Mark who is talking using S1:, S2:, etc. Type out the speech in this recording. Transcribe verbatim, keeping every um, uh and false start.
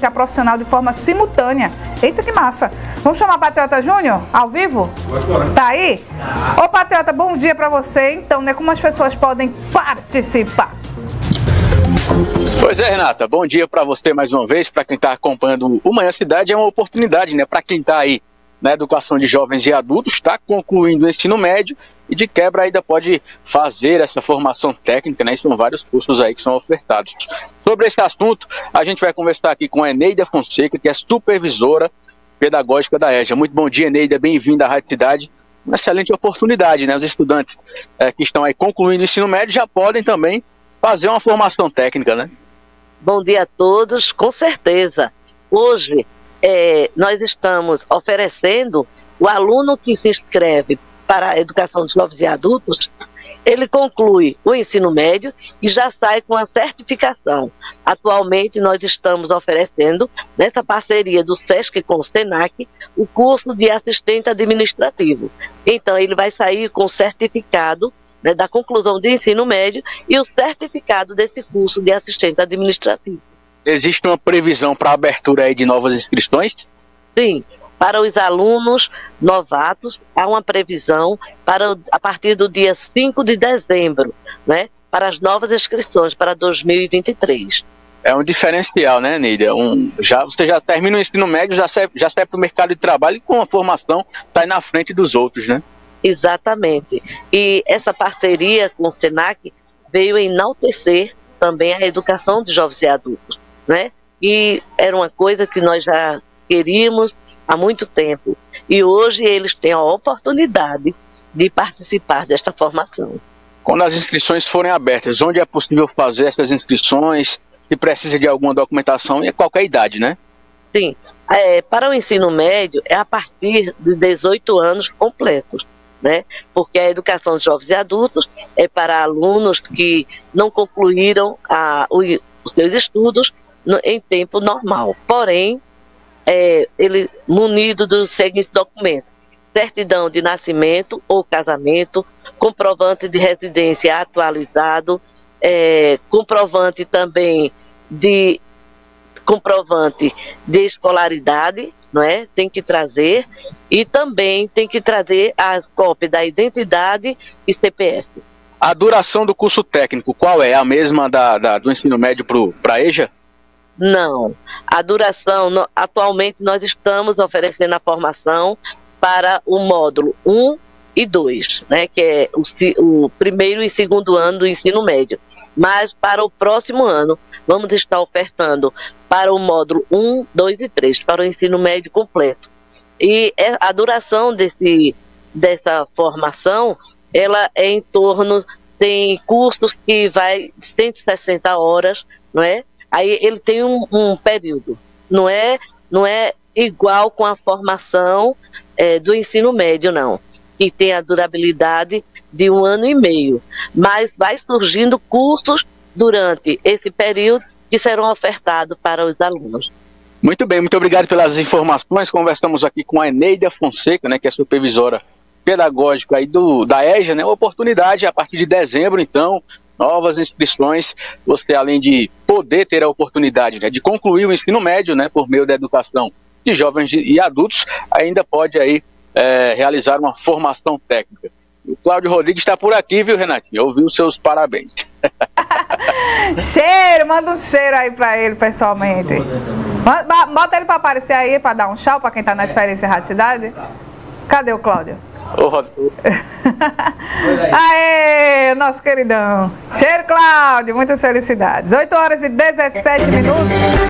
S1: técnica profissional de forma simultânea. Eita, que massa! Vamos chamar o Patriota Júnior ao vivo? Tá aí? Ô, Patriota, bom dia para você. Então, né, como as pessoas podem participar?
S2: Pois é, Renata, bom dia para você mais uma vez, para quem está acompanhando o Manhã Cidade, é uma oportunidade, né, para quem está aí na educação de jovens e adultos, está concluindo o ensino médio e de quebra ainda pode fazer essa formação técnica, né, são vários cursos aí que são ofertados. Sobre esse assunto, a gente vai conversar aqui com a Eneida Fonseca, que é supervisora pedagógica da EJA. Muito bom dia, Eneida, bem-vinda à Rádio Cidade. Uma excelente oportunidade, né, os estudantes é, que estão aí concluindo o ensino médio já podem também fazer uma formação técnica, né?
S3: Bom dia a todos, com certeza. Hoje é, nós estamos oferecendo o aluno que se inscreve para a educação de jovens e adultos, ele conclui o ensino médio e já sai com a certificação. Atualmente nós estamos oferecendo, nessa parceria do SESC com o SENAC, o curso de assistente administrativo. Então ele vai sair com o certificado, né, da conclusão do ensino médio e o certificado desse curso de assistente administrativo.
S2: Existe uma previsão para a abertura aí de novas inscrições?
S3: Sim, para os alunos novatos há uma previsão para a partir do dia cinco de dezembro, né, para as novas inscrições para dois mil e vinte e três.
S2: É um diferencial, né, Neida? Um, já, você já termina o ensino médio, já sai, já sai para o mercado de trabalho e com a formação sai na frente dos outros, né?
S3: Exatamente. E essa parceria com o SENAC veio enaltecer também a educação de jovens e adultos, né? E era uma coisa que nós já queríamos há muito tempo. E hoje eles têm a oportunidade de participar desta formação.
S2: Quando as inscrições forem abertas, onde é possível fazer essas inscrições? Se precisa de alguma documentação, e é qualquer idade, né?
S3: Sim. É, para o ensino médio é a partir de dezoito anos completos. Né? Porque a educação de jovens e adultos é para alunos que não concluíram a, o, os seus estudos no, em tempo normal. Porém, é, ele munido dos seguintes documentos: certidão de nascimento ou casamento, comprovante de residência atualizado, é, comprovante também de comprovante de escolaridade, não é? Tem que trazer, e também tem que trazer as cópias da identidade e C P F.
S2: A duração do curso técnico, qual é? A mesma da, da, do ensino médio para a EJA?
S3: Não. A duração, no, atualmente nós estamos oferecendo a formação para o módulo um e dois, né? Que é o, o primeiro e segundo ano do ensino médio. Mas para o próximo ano, vamos estar ofertando para o módulo um, dois e três, para o ensino médio completo. E a duração desse, dessa formação, ela é em torno, tem cursos que vai cento e sessenta horas, não é? Aí ele tem um, um período, não é, não é igual com a formação é, do ensino médio, não. Que tem a durabilidade de um ano e meio, mas vai surgindo cursos durante esse período que serão ofertados para os alunos.
S2: Muito bem, muito obrigado pelas informações. Conversamos aqui com a Eneida Fonseca, né, que é supervisora pedagógica aí do, da EJA, né, uma oportunidade a partir de dezembro, então, novas inscrições. Você, além de poder ter a oportunidade, né, de concluir o ensino médio, né, por meio da educação de jovens e adultos, ainda pode aí É, realizar uma formação técnica. O Cláudio Rodrigues está por aqui, viu, Renatinho? Ouviu os seus parabéns.
S1: Cheiro, manda um cheiro aí para ele pessoalmente. Bota ele para aparecer aí, para dar um tchau para quem está na Experiência Rádio Cidade. Cadê o Cláudio?
S2: Ô, Rodrigo.
S1: Aê, nosso queridão. Cheiro, Cláudio, muitas felicidades. oito horas e dezessete minutos.